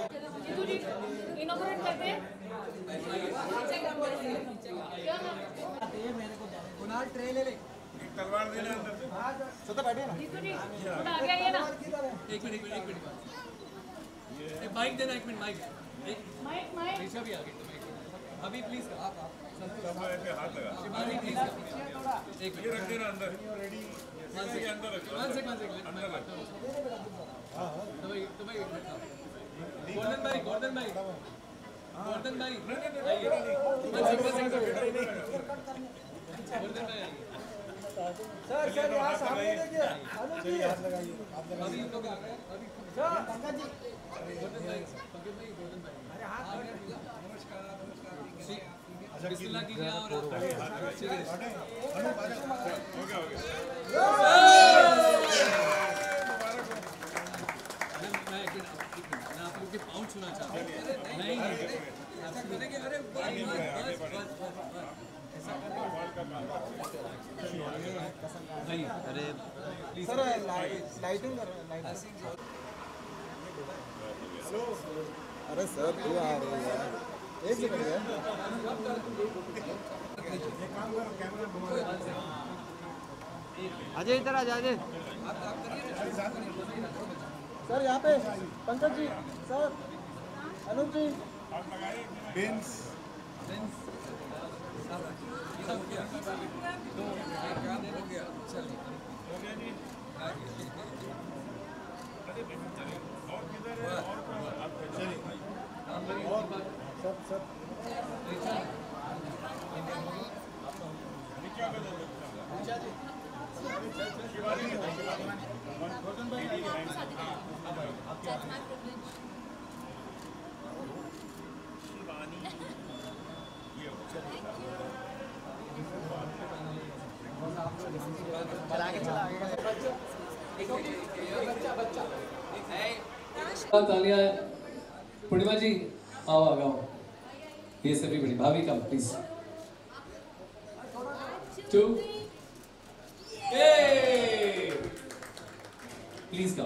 जीतू जी inaugurate करते हैं। Kunal tray ले ले, तलवार देना अंदर से। सत्ता बैठे ना। जीतू जी थोड़ा आगे आइए ना। एक मिनट माइक देना, एक मिनट माइक माइक ऋषा भी आ गई, अभी प्लीज आप सब ऐसे हाथ लगा। शिवानी प्लीज एक ये रख देना अंदर। रेडी ये अंदर रख दो। अंदर रख तो भाई गोल्डन भाई गोल्डन भाई आइए, गोल्डन भाई आइए सर यहाँ सामने देखिए, अनुज जी हाथ लगाइए, अभी इन लोग आ गए अभी सर पंकज जी, गोल्डन भाई अरे हाथ बिस्मिल्लाह कीजिए और हो गया मैं आप लोग के पाँव छूना चाहता हूँ। नहीं अरे भाई अरे प्लीज सर लाइटिंग करो, लाइटिंग। अरे सर क्यों आ रहे हैं यार, एक सेकंड यार। अजय इधर आ जा, अजय सर यहाँ पे पंकज जी, सर अनुज जी, बेंस सब तालियां। पूर्णिमा जी आओ आ जाओ, ये सभी बड़ी भाभी कम प्लीज 2 प्लीज कम।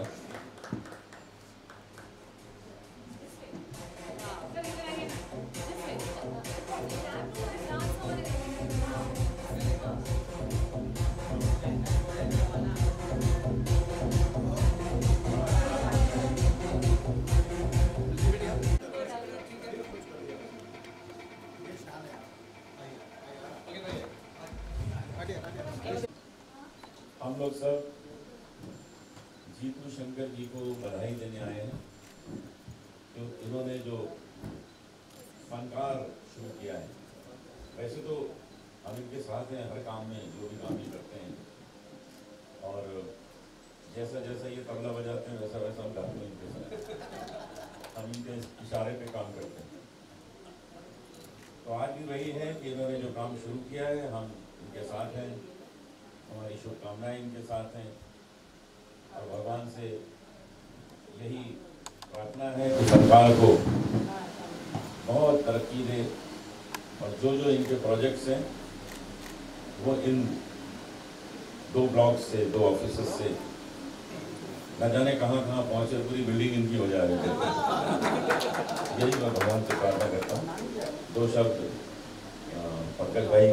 हम लोग सब जीतू शंकर जी को बधाई देने आए हैं, तो इन्होंने जो फनकार शुरू किया है। वैसे तो हम इनके साथ हैं हर काम में, जो भी काम ये करते हैं, और जैसा जैसा ये तबला बजाते हैं वैसा वैसा हम गाते हैं इनके साथ, हम इनके इशारे पे काम करते हैं। तो आज भी वही है कि इन्होंने जो काम शुरू किया है हम इनके साथ हैं, हमारी शुभकामनाएं इनके साथ हैं, और भगवान से यही प्रार्थना है कि सरकार को बहुत तरक्की दे, और जो जो इनके प्रोजेक्ट्स हैं वो इन 2 ब्लॉक्स से, 2 ऑफिसेस से न जाने कहाँ कहाँ पहुँचे, पूरी बिल्डिंग इनकी हो जा रही है। यही मैं भगवान से प्रार्थना करता हूँ। 2 शब्द पंकज भाई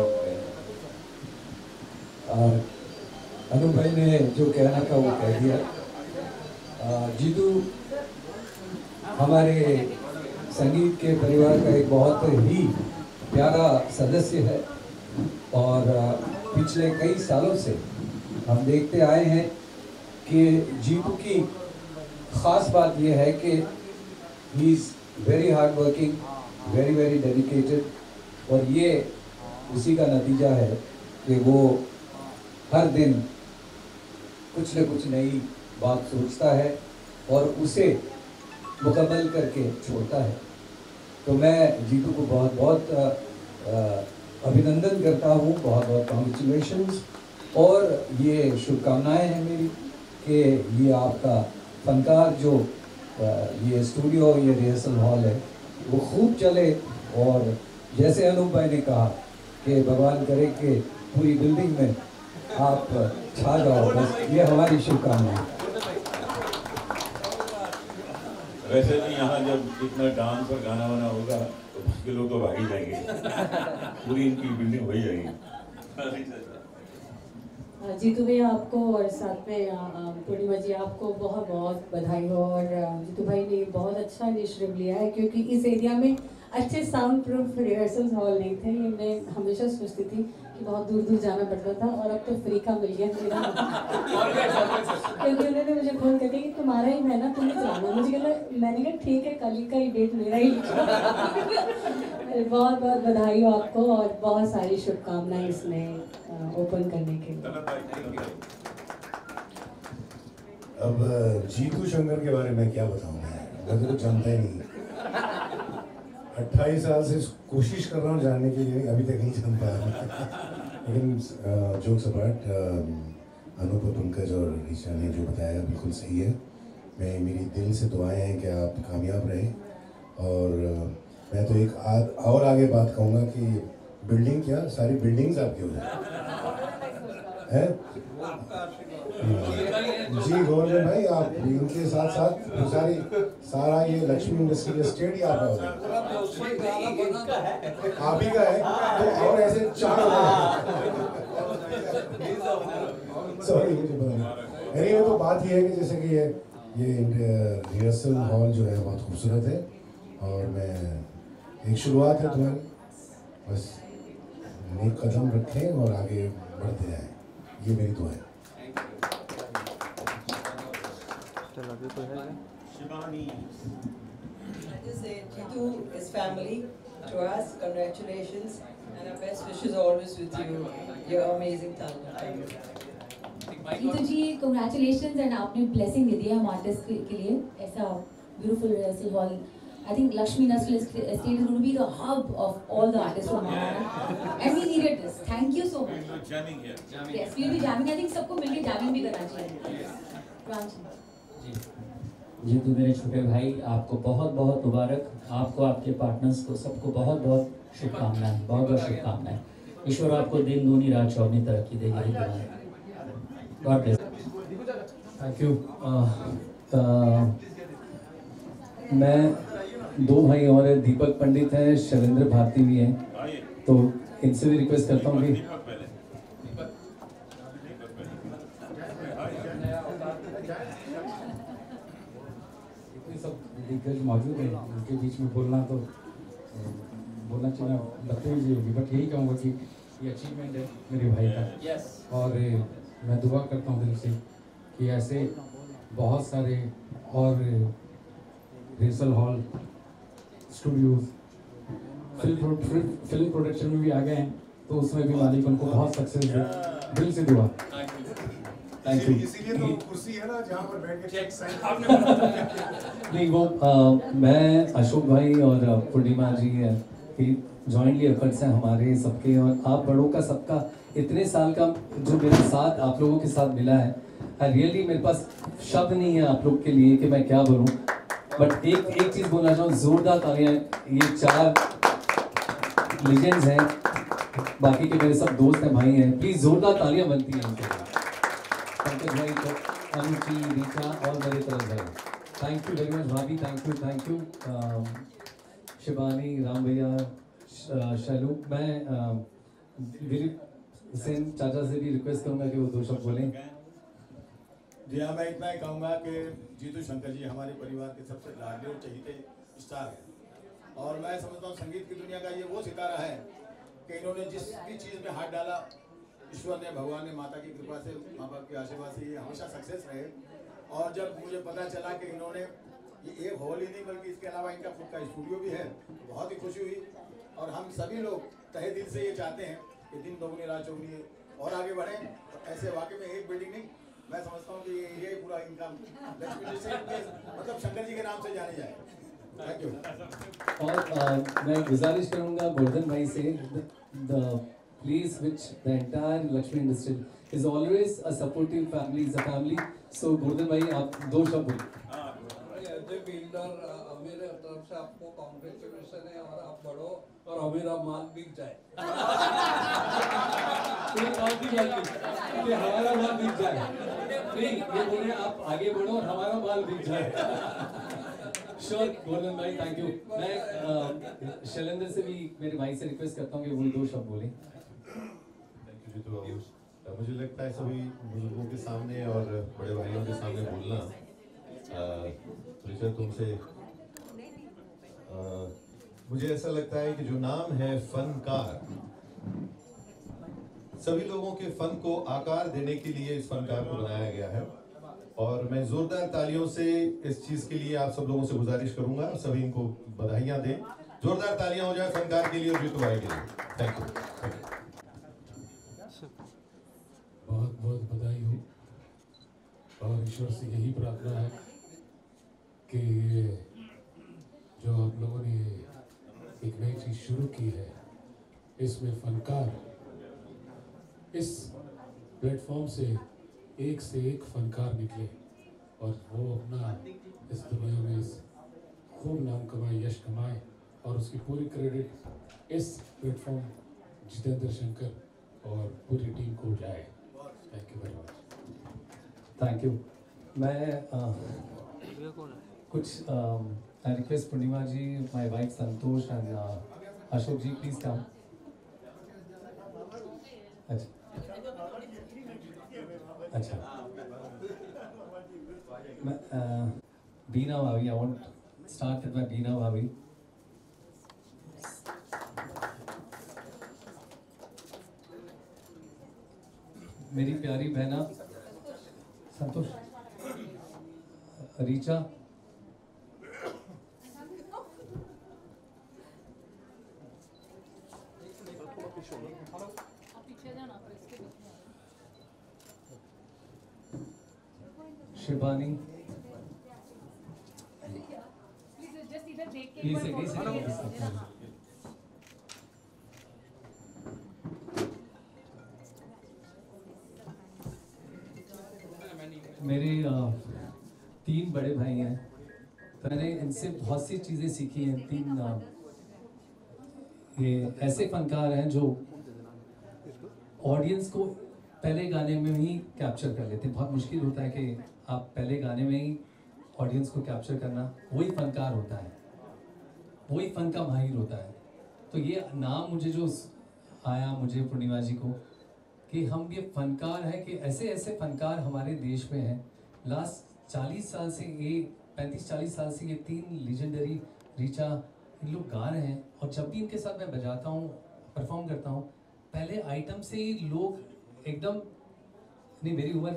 और अनु भाई ने जो कहना था वो कह दिया। जीतू हमारे संगीत के परिवार का एक बहुत ही प्यारा सदस्य है, और पिछले कई सालों से हम देखते आए हैं कि जीतू की ख़ास बात ये है कि he is very hard working, very very dedicated, और ये उसी का नतीजा है कि वो हर दिन कुछ न कुछ नई बात सोचता है और उसे मुकम्मल करके छोड़ता है। तो मैं जीतू को बहुत बहुत अभिनंदन करता हूँ, बहुत बहुत कॉन्ग्रेचुलेशंस, और ये शुभकामनाएं हैं मेरी कि ये आपका फनकार जो ये स्टूडियो, ये रिहर्सल हॉल है, वो खूब चले, और जैसे अनूप भाई ने कहा कि भगवान करे कि पूरी बिल्डिंग में आप छा जाओ, बस ये हमारी शुभकामनाएं। वैसे भी यहाँ जब इतना डांस और गाना वाना होगा तो बाकी लोग तो भाग ही जाएंगे, पूरी इनकी बिल्डिंग हो ही जाएगी। जीतू भैया आपको और साथ में पूर्णिमा जी आपको बहुत बहुत बधाई हो। और जीतू भाई ने बहुत अच्छा इनिशिएटिव लिया है, क्योंकि इस एरिया में अच्छे साउंड प्रूफ रिहर्सल हॉल नहीं थे। मैं हमेशा सोचती थी कि बहुत दूर दूर जाना पड़ता था, और अब तो फ्री का मिल गया मेरा। क्योंकि उन्होंने मुझे फोन करके कि तुम्हारा ही है ना, तुम ही चलाना। मुझे कहना, मैंने कहा ठीक है, कल का ही डेट मेरा ही। बहुत बहुत बधाई हो आपको और बहुत सारी शुभकामनाएं इसमें ओपन करने के लिए। अब जीतू शंकर के बारे में क्या बताऊं, मैं तो जानता ही नहीं। 28 साल से कोशिश कर रहा हूँ जानने के लिए, अभी तक नहीं जान पाया। लेकिन जोक्स अपार्ट, अनूप, पंकज और ऋचा ने जो बताया बिल्कुल सही है। मेरी दिल से दुआएं हैं कि आप कामयाब रहें। और मैं तो एक और आगे बात कहूँगा कि बिल्डिंग क्या, सारी बिल्डिंग्स आपकी हो जाए हैं। जी गवर्नमेंट भाई, आप इनके साथ साथ सारा ये लक्ष्मी इंडस्ट्रियल एस्टेट ही आपका होगा, आप ही का है। तो और ऐसे 4 सॉरी मुझे पता नहीं। एनीवे, तो बात ये है कि जैसे कि ये रिहर्सल हॉल जो है बहुत खूबसूरत है, और मैं एक शुरुआत है तुम्हारी, बस नेक कदम रखें और आगे बढ़ते जाएं, ये मेरी दुआ है। Shivani, I just say Jitu is family to us. Congratulations and our best wishes always with you. You're amazing talent. Jitu ji congratulations, and आपने ब्लेसिंग दे दिया हम आर्टिस्ट के लिए। ऐसा beautiful rehearsal hall, I think Lakshmi Industrial Estate is going to be the hub of all the artists from Maharashtra, and we needed this. Thank you so much. jamming here. Yes, we'll be jamming. I think सबको मिलके jamming भी करना चाहिए। रांची। जीतू मेरे छोटे भाई, आपको बहुत बहुत मुबारक। आपको, आपके पार्टनर्स को, सबको बहुत बहुत शुभकामनाएं, बहुत बहुत शुभकामनाएं। ईश्वर आपको दिन दूनी रात चौगुनी तरक्की देगी। God bless. Thank you. मैं 2 भाई और दीपक पंडित हैं, शैलेंद्र भारती भी हैं, तो इनसे भी रिक्वेस्ट करता हूँ कि सब दिग्गज मौजूद हैं, उनके बीच में बोलना तो बोलना चाहिए, बदतमीजी होगी, बट यही कहूँगा कि ये अचीवमेंट है मेरे भाई का। और मैं दुआ करता हूँ दिल से कि ऐसे बहुत सारे और rehearsal hall, studios, film production में भी आ गए हैं, तो उसमें भी मालिक उनको बहुत सक्सेस दे। दिल से दुआ। Thank you. इसीलिए तो कुर्सी है ना जहाँ पर बैठ के चेक साइन। नहीं, वो मैं, अशोक भाई और पूर्णिमा जी जॉइंटली एफर्ट्स हैं हमारे सबके, और आप बड़ों का सबका इतने साल का जो मेरे साथ आप लोगों के साथ मिला है, रियली मेरे पास शब्द नहीं है आप लोग के लिए कि मैं क्या बोलूँ। बट एक चीज़ बोलना चाहूँ, जोरदार तालियां। ये 4 लीजेंड्स हैं, बाकी के मेरे सब दोस्त हैं, भाई हैं, प्लीज़ जोरदार तालियां बनती हैं उनके लिए। पंकज भाई को, अनुची, रीचा और मेरे तरफ भाई, थैंक यू वेरी मच। भाभी थैंक यू। शिवानी, राम भैया, शैलू। मैं दिलीप हुसैन चाचा से भी रिक्वेस्ट करूँगा कि वो 2 शब्द बोलें। जी हाँ, मैं इतना ही कहूँगा कि जीतू शंकर जी हमारे परिवार के सबसे लाडले और चहीते स्टार हैं, और मैं समझता हूँ संगीत की दुनिया का ये वो सितारा है कि इन्होंने जिस भी चीज़ में हाथ डाला, ईश्वर ने, भगवान ने, माता की कृपा से, माँ बाप के आशीर्वाद से ये हमेशा सक्सेस रहे। और जब मुझे पता चला कि इन्होंने ये एक हॉल ही नहीं बल्कि इसके अलावा इनका खुद का स्टूडियो भी है, बहुत ही खुशी हुई। और हम सभी लोग तहे दिल से ये चाहते हैं कि दिन दोगुनी रात चौगुनी और आगे बढ़ें। ऐसे वाकई में एक बिल्डिंग नहीं, मैं समझता हूँ कि ये पूरा इनका मतलब शंकर जी के नाम से जाने जाए। Thank you. और मैं गुजारिश करूँगा गोवर्धन भाई से, the place which the entire Lakshmi industry is always a supportive family, is a family. So Govardhan भाई, आप 2 शब्द बोलिए। बिल्डर, मेरे तरफ से आपको कॉन्ग्रेचुलेशन है, और आप बढ़ो और हमारा माल बिक जाए। हमारा माल बिक जाए, नहीं, ये बोले आप आगे बढ़ो और हमारा माल बिक जाए। श्योर गोल्डन भाई, थैंक यू। मैं शैलेंद्र से भी, मेरे भाई से रिक्वेस्ट करता हूँ कि वो 2 शब्द बोले। थैंक यू जीतू बाबू। मुझे लगता है सभी बुजुर्गों के सामने और बड़े भाइयों के सामने बोलना, ऋचा तुमसे मुझे ऐसा लगता है कि जो नाम है फनकार, सभी लोगों के फन को आकार देने के लिए इस फनकार को बनाया गया है। और मैं जोरदार तालियों से इस चीज के लिए आप सब लोगों से गुजारिश करूंगा, सभी इनको बधाइयां दें। जोरदार तालियां हो जाए फनकार के लिए और जीतू भाई के लिए। Thank you. बहुत बहुत बधाई हो, और ईश्वर से यही प्रार्थना है कि ये जो आप लोगों ने एक नई चीज शुरू की है, इसमें फनकार इस प्लेटफॉर्म से एक फनकार निकले और वो अपना इस दुनिया में खूब नाम कमाए, यश कमाए, और उसकी पूरी क्रेडिट इस प्लेटफॉर्म जितेंद्र शंकर और पूरी टीम को जाए। Thank you very much. Thank you. मैं कुछ I request Purnima ji, my wife Santosh and Ashok ji, please come. अच्छा, मैं बीना भाभी, I want start with my Bina भाभी। मेरी प्यारी बहना संतोष, रीचा, शिवानी, जस्ट इधर देख के प्लीज मेरे 3 बड़े भाई हैं, तो मैंने इनसे बहुत सी चीज़ें सीखी हैं। 3 ये ऐसे फनकार हैं जो ऑडियंस को पहले गाने में ही कैप्चर कर लेते हैं। बहुत मुश्किल होता है कि आप पहले गाने में ही ऑडियंस को कैप्चर करना, वही फनकार होता है, वही फन का माहिर होता है। तो ये नाम मुझे जो आया मुझे पूर्णिमा जी को, कि हम ये फनकार हैं, कि ऐसे ऐसे फनकार हमारे देश में हैं। लास्ट 40 साल से, ये 35-40 साल से ये 3 लीजेंडरी, रीचा, इन लोग गा रहे हैं। और जब भी इनके साथ मैं बजाता हूँ, परफॉर्म करता हूँ, पहले आइटम से ही लोग एकदम, नहीं मेरी उम्र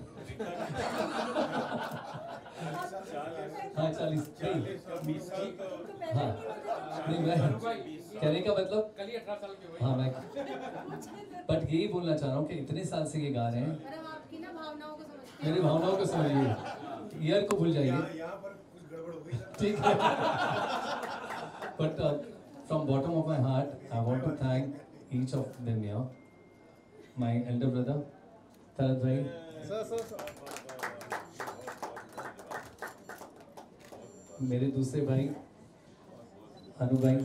हाँ 40 नहीं, हाँ नहीं, मैं कहने का मतलब कल ही 18 साल के हुए। हाँ मैं बट यही बोलना चाह रहा हूँ कि इतने साल से ये गा रहे हैं, मेरी भावनाओं को समझिए, ईयर को भूल जाइए, ठीक है। But from bottom of my heart, I want to thank each of them here. My elder brother, Tarat bhai. मेरे दूसरे भाई अनु भाई,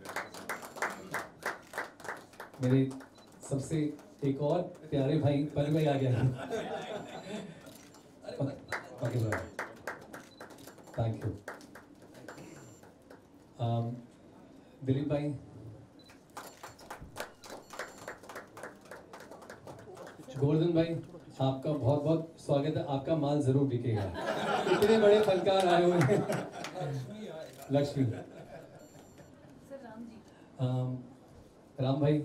मेरे सबसे एक और प्यारे भाई पल भाई आ गया। ओके भाई, थैंक यू। दिलीप भाई, गोवर्धन भाई, आपका बहुत बहुत स्वागत है। आपका माल जरूर बिकेगा, इतने बड़े फनकार आए हुए हैं। लक्ष्मी, राम भाई,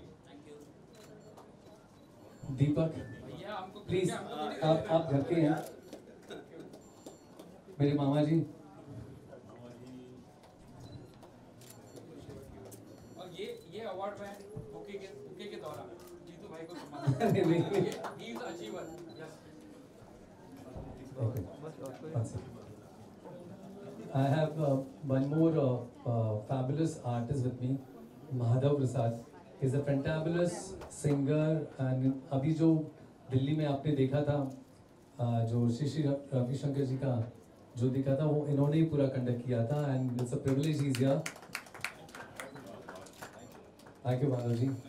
दीपक, प्लीज आप घर के हैं। मेरे मामा जी, और ये अवार्ड में बुके के दौरान जीतू भाई को सम्मान he is achiever. I have one more fabulous artist with me, Madhav Prasad. He's a fantabulous singer, and अभी जो दिल्ली में आपने देखा था, जो श्री रविशंकर जी का जो दिखा था, वो इन्होंने ही पूरा कंडक्ट किया था, and it's a privilege he's here. Thank you Madhav ji.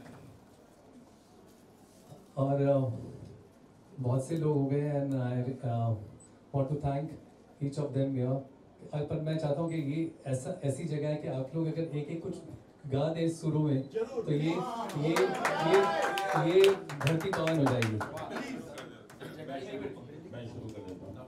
और बहुत से लोग हो गए, and I want to thank each of them here पर मैं चाहता हूँ कि ये ऐसी जगह है कि आप लोग अगर एक एक कुछ गा दें शुरू में तो ये धरती पावन हो जाएगी। मैं शुरू कर देता हूँ।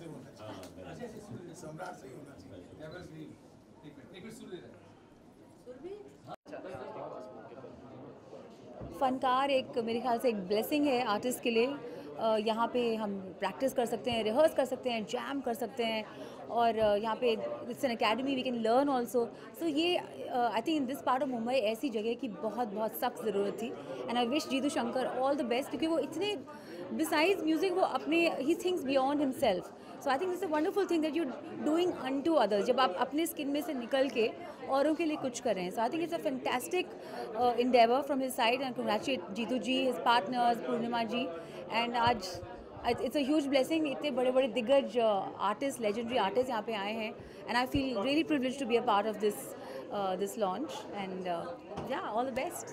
फनकार एक मेरे ख्याल से एक ब्लेसिंग है आर्टिस्ट के लिए। यहाँ पे हम प्रैक्टिस कर सकते हैं, रिहर्स कर सकते हैं, जैम कर सकते हैं और यहाँ पे it's an academy, we can learn also. So ये I think in this part of Mumbai ऐसी जगह की बहुत सख्त ज़रूरत थी and I wish Jitu Shankar all the best, क्योंकि वो इतने बिसाइड्स म्यूजिक वो अपने ही thinks beyond himself. So I think it's a wonderful thing that you doing unto others, जब आप अपने स्किन में से निकल के औरों के लिए कुछ कर रहे हैं। So I think it's a fantastic endeavor from his side and congratulate Jitu ji, his partners, Purnima ji and आज it's a huge blessing। इतने बड़े बड़े दिग्गज आर्टिस्ट, लेजेंडरी आर्टिस्ट यहाँ पे आए हैं and I feel really privileged to be a part of this launch and yeah, all the best।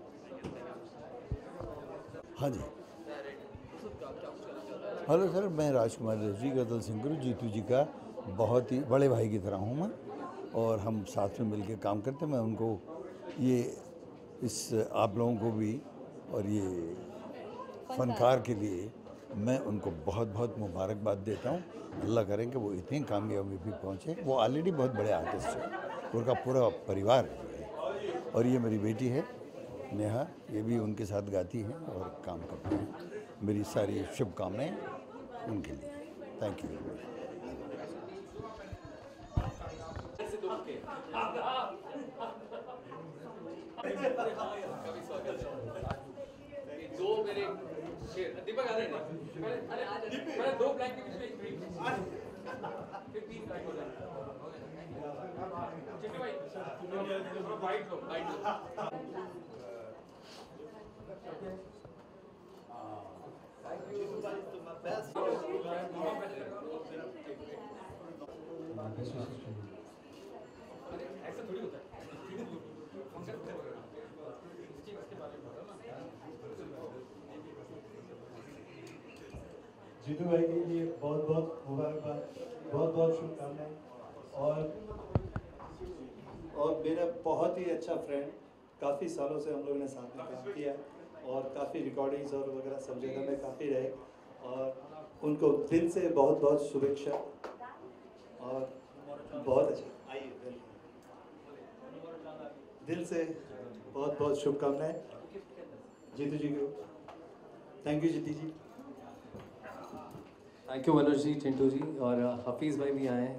हाँ जी, हेलो सर, मैं राजकुमार रेड्डी गदल सिंह गुरु, जीतू जी का बहुत ही बड़े भाई की तरह हूँ मैं, और हम साथ में मिलकर काम करते हैं। मैं उनको ये इस आप लोगों को भी और ये फनकार के लिए मैं उनको बहुत मुबारकबाद देता हूँ। अल्लाह करें कि वो इतनी कामयाबी भी पहुँचे। वो ऑलरेडी बहुत बड़े आर्टिस्ट हैं, उनका पूरा परिवार है, और ये मेरी बेटी है नेहा, ये भी उनके साथ गाती है और काम करती है। मेरी सारी शुभकामनाएं उनके लिए। Thank you very much. दो मेरे शेर दीपक आ रहे हैं, मैं दो ब्लैक के बीच में एक ग्रीन, फिर तीन ब्लैक हो जाएंगे। चिट्टी भाई थोड़ा वाइट लो, वाइट लो। ऐसा थोड़ी होता है। जीतू भाई के लिए बहुत मुबारकबाद, बहुत शुभकामनाएं। और मेरा बहुत ही अच्छा फ्रेंड, काफ़ी सालों से हम लोगों ने साथ में काम किया और काफ़ी रिकॉर्डिंग्स और वगैरह सब जगह में काफ़ी रहे, और उनको दिल से बहुत शुभेच्छा और बहुत अच्छा, आइए दिल से बहुत शुभकामनाएं जीतू जी को। Thank you Jitu ji. Thank you Manoj ji, Chintu ji, और हफीज़ भाई भी आए हैं।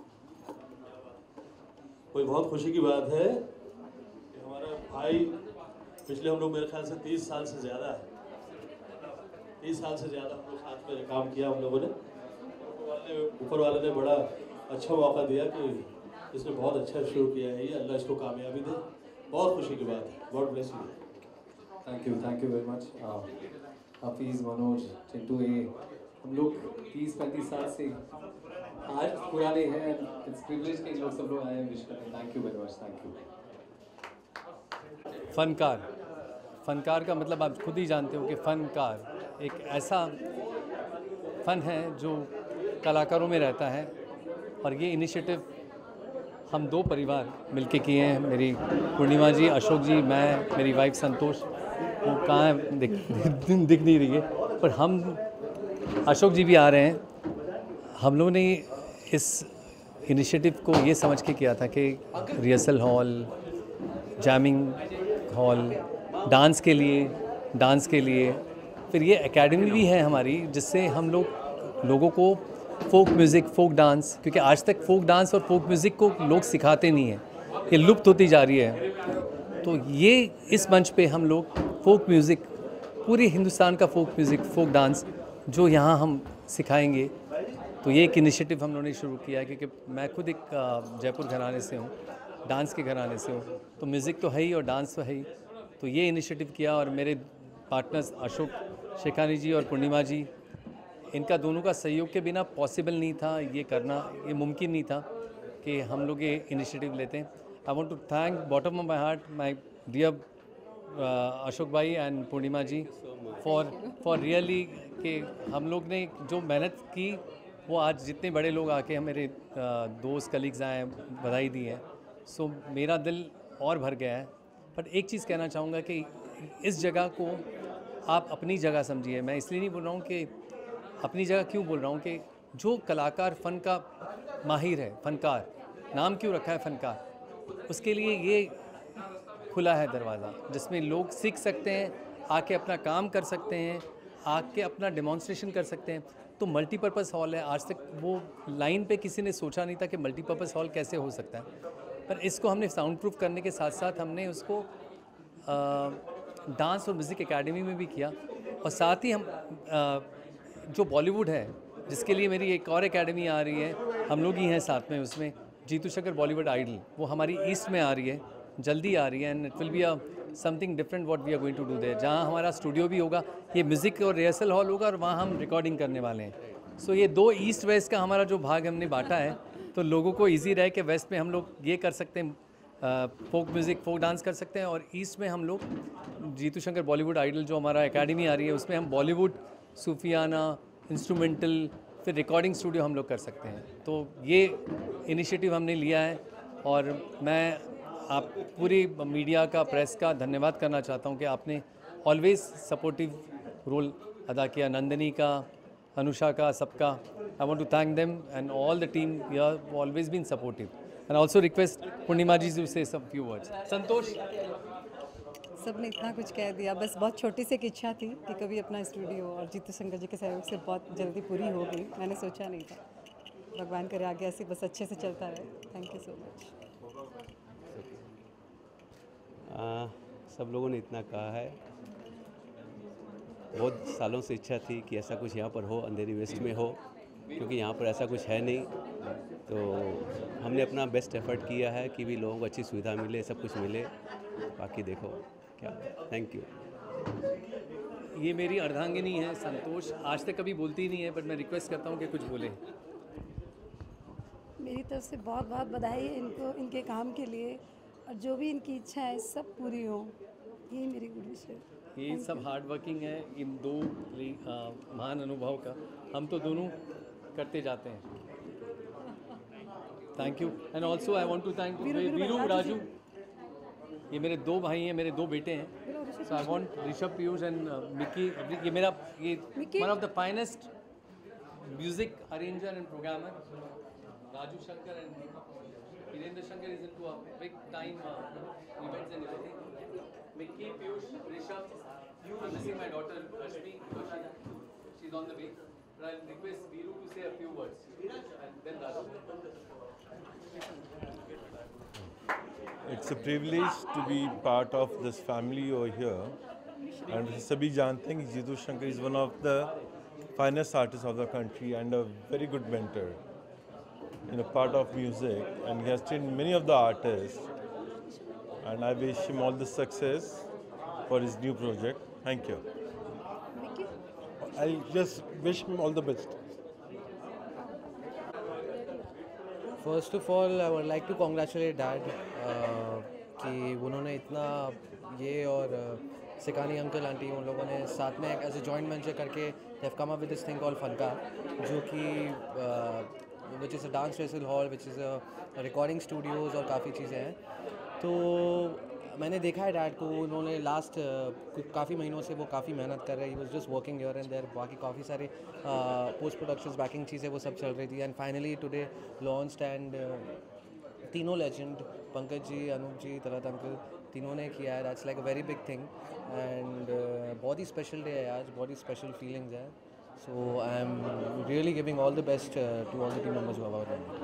कोई बहुत खुशी की बात है कि हमारा भाई पिछले हम लोग मेरे ख्याल से 30 साल से ज़्यादा है, 30 साल से ज़्यादा हम लोग साथ में काम किया हम लोगों ने। ऊपर वाले ने बड़ा अच्छा मौका दिया कि इसने बहुत अच्छा शुरू किया है, ये अल्लाह इसको कामयाबी दे। बहुत खुशी की बात है। God bless you. Thank you very much Hafeez, Manoj, Chintu, ये हम लोग 30-35 साल से आज पुराने हैं। इट्स प्रिविलेज कि लोग सब लोग आए हैं विश करने। Thank you very much, thank you. Funkaar का मतलब आप खुद ही जानते हो कि फनकार एक ऐसा फ़न है जो कलाकारों में रहता है, और ये इनिशिएटिव हम दो परिवार मिलके किए हैं। मेरी पूर्णिमा जी, अशोक जी, मैं, मेरी वाइफ संतोष, वो कहाँ है दिख नहीं रही है, पर हम अशोक जी भी आ रहे हैं। हम लोगों ने इस इनिशिएटिव को ये समझ के किया था कि rehearsal hall, jamming hall, dance के लिए फिर ये एकेडमी भी है हमारी, जिससे हम लोगों को फोक म्यूज़िक, फोक डांस, क्योंकि आज तक फोक डांस और फोक म्यूज़िक को लोग सिखाते नहीं हैं, ये लुप्त होती जा रही है। तो ये इस मंच पे हम लोग फोक म्यूज़िक, पूरे हिंदुस्तान का फोक म्यूज़िक, फोक डांस जो यहाँ हम सिखाएंगे। तो ये एक इनिशिएटिव हम लोगों ने शुरू किया है, क्योंकि मैं खुद एक जयपुर घराने से हूँ, डांस के घराने से हूँ, तो म्यूज़िक तो है ही और डांस तो है ही। तो ये इनिशिएटिव किया, और मेरे पार्टनर्स अशोक शेखानी जी और पूर्णिमा जी, इनका दोनों का सहयोग के बिना पॉसिबल नहीं था ये करना, ये मुमकिन नहीं था कि हम लोग ये इनिशिएटिव लेते हैं। I want to thank bottom of my heart my dear Ashok भाई and Purnima ji for really कि हम लोग ने जो मेहनत की वो आज जितने बड़े लोग आके मेरे दोस्त कलीग्स आए बधाई दी है, सो मेरा दिल और भर गया है। पर एक चीज़ कहना चाहूँगा कि इस जगह को आप अपनी जगह समझिए। मैं इसलिए नहीं बोल रहा हूँ कि अपनी जगह क्यों बोल रहा हूँ कि जो कलाकार फ़न का माहिर है, फ़नकार, नाम क्यों रखा है फ़नकार, उसके लिए ये खुला है दरवाज़ा जिसमें लोग सीख सकते हैं, आके अपना काम कर सकते हैं, आके अपना डेमॉन्स्ट्रेशन कर सकते हैं। तो मल्टीपर्पज़ हॉल है। आज तक वो लाइन पे किसी ने सोचा नहीं था कि मल्टीपर्पज़ हॉल कैसे हो सकता है, पर इसको हमने साउंड प्रूफ करने के साथ साथ हमने उसको डांस और म्यूज़िक एकेडमी में भी किया, और साथ ही हम जो बॉलीवुड है जिसके लिए मेरी एक और एकेडमी आ रही है, हम लोग ही हैं साथ में उसमें, जीतू शंकर बॉलीवुड आइडल, वो हमारी ईस्ट में आ रही है, जल्दी आ रही है, and it will be a something different what we are going to do there, जहाँ हमारा स्टूडियो भी होगा, ये म्यूज़िक और रिहर्सल हॉल होगा और वहाँ हम रिकॉर्डिंग करने वाले हैं। सो ये दो ईस्ट वेस्ट का हमारा जो भाग हमने बांटा है, तो लोगों को ईजी रहे कि वेस्ट में हम लोग ये कर सकते हैं, फोक म्यूज़िक, फोक डांस कर सकते हैं, और ईस्ट में हम लोग जीतू शंकर बॉलीवुड आइडल जो हमारा एकेडमी आ रही है, उसमें हम बॉलीवुड, सूफियाना, इंस्ट्रूमेंटल, फिर रिकॉर्डिंग स्टूडियो हम लोग कर सकते हैं। तो ये इनिशिएटिव हमने लिया है, और मैं आप पूरी मीडिया का, प्रेस का धन्यवाद करना चाहता हूँ कि आपने ऑलवेज सपोर्टिव रोल अदा किया, नंदिनी का, अनुषा का, सबका। I want to thank them and all the team, you have always been supportive, and also request Purnima ji to say some few words. संतोष, सब ने इतना कुछ कह दिया, बस बहुत छोटी सी एक इच्छा थी कि कभी अपना स्टूडियो, और जीतू शंकर जी के सहयोग से बहुत जल्दी पूरी हो गई। मैंने सोचा नहीं था, भगवान करे आगे ऐसे बस अच्छे से चलता रहे। Thank you so much. सब लोगों ने इतना कहा है, बहुत सालों से इच्छा थी कि ऐसा कुछ यहाँ पर हो, अंधेरी वेस्ट में हो, क्योंकि यहाँ पर ऐसा कुछ है नहीं। तो हमने अपना बेस्ट एफर्ट किया है कि भी लोगों को अच्छी सुविधा मिले, सब कुछ मिले, बाकी देखो क्या। Thank you. ये मेरी अर्धांगिनी है संतोष, आज तक कभी बोलती नहीं है, बट मैं रिक्वेस्ट करता हूँ कि कुछ बोले। मेरी तरफ से बहुत बहुत बधाई है इनको, इनके काम के लिए, और जो भी इनकी इच्छा है सब पूरी हो, यही मेरी गुजारिश है। ये सब हार्ड वर्किंग है, इन दो महान अनुभव का हम तो दोनों करते जाते हैं। Thank you, and also I want to thank Veeru Raju, ये मेरे दो भाई हैं, मेरे दो बेटे हैं। So I want Rishabh, Piyush and Mikki, ये मेरा ये one of the finest music arranger and programmer, Raju Shankar and Virendra Shankar is into a big time events and everything. Mickey, Piyush, Rishabh, I'm missing my daughter Rashmi, she's on the way. But I'll request Veeru to say a few words, and then Raju. It's a privilege to be part of this family over here, and सभी जानते हैं कि Jitu Shankar is one of the finest artists of the country and a very good mentor. Part of music, and he has trained many of the artists, and I wish him all the success for his new project. Thank you. I just wish him all the best. First of all, I would like to congratulate Dad कि उन्होंने इतना ये और सिकानी uncle aunty उन लोगों ने साथ में एज ए जॉइंट वेंचर करके they have come up with this thing called Funkaar, जो कि which is a dance rehearsal hall, which is a recording studios और काफ़ी चीज़ें हैं। तो मैंने देखा है डैड को, उन्होंने लास्ट काफ़ी महीनों से वो काफ़ी मेहनत कर रहे हैं। He was just working here and there, बाकी काफ़ी सारे पोस्ट प्रोडक्शंस, बैकिंग चीज़ें वो सब चल रही थी, and finally today launched, and तीनों लेजेंड, पंकज जी, अनूप जी, तलत अंकल, तीनों ने किया है। That's like a very big thing, and बहुत ही स्पेशल डे है आज, बहुत ही स्पेशल फीलिंग्स है। So I am really giving all the best to all the team members who have outlined.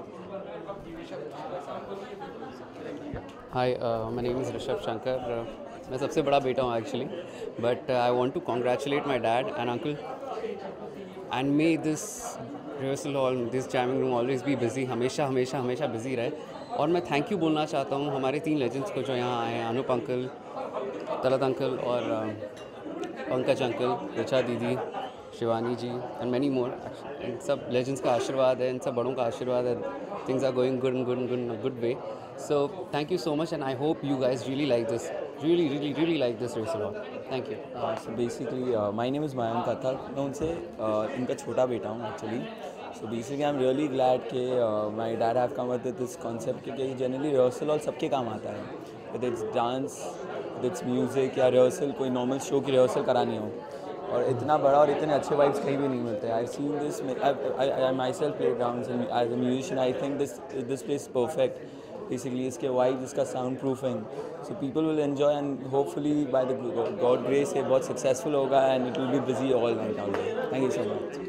Hi, my name is Rishabh Shankar. मैं सबसे बड़ा बेटा हूँ actually, but I want to congratulate my dad and uncle, and may this rehearsal hall, this jamming room always be busy, हमेशा हमेशा हमेशा busy रहे। और मैं थैंक यू बोलना चाहता हूँ हमारे 3 लेजेंड्स को जो यहाँ आए हैं, अनूप अंकल, तलत अंकल और पंकज अंकल, ऋचा दीदी, Shivani ji and many more. इन सब लेजेंड्स का आशीर्वाद है, इन सब बड़ों का आशीर्वाद है। Things are going good way, so thank you so much, and I hope you guys really like this, really like this rehearsal hall. Thank you. So basically my name is Mayank Kathak, मैं उनसे इनका छोटा बेटा हूँ actually. So basically I'm really glad कि my dad have come up with this concept क्योंकि generally rehearsal और सबके काम आता है, whether it's dance, whether it's music या rehearsal कोई normal show की rehearsal करानी हो, और इतना बड़ा और इतने अच्छे vibes कहीं भी नहीं मिलते. I've seen this, I myself play drums and as a musician I think this place is perfect. Basically इसके vibes, इसका sound proofing, so people will enjoy and hopefully by the God grace ये बहुत successful होगा and it will be busy all night out there. Thank you so much.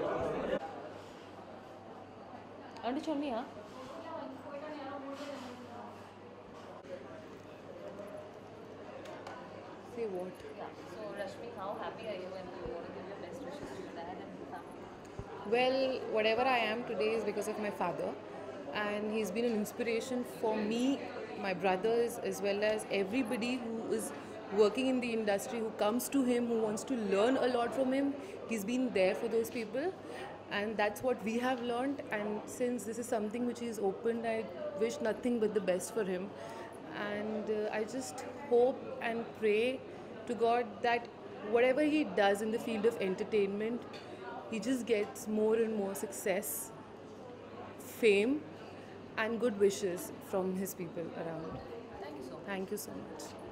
Aren't you me, huh? Say what? So Rashmi, how happy are you and you want to give your best wishes to your dad and family? Well, whatever I am today is because of my father, and he's been an inspiration for me, my brothers, as well as everybody who is working in the industry, who comes to him, who wants to learn a lot from him. He's been there for those people, and that's what we have learned. And since this is something which he's opened, I wish nothing but the best for him. And I just hope and pray to God that whatever he does in the field of entertainment, he just gets more and more success, fame, and good wishes from his people around. Thank you so much. Thank you so much.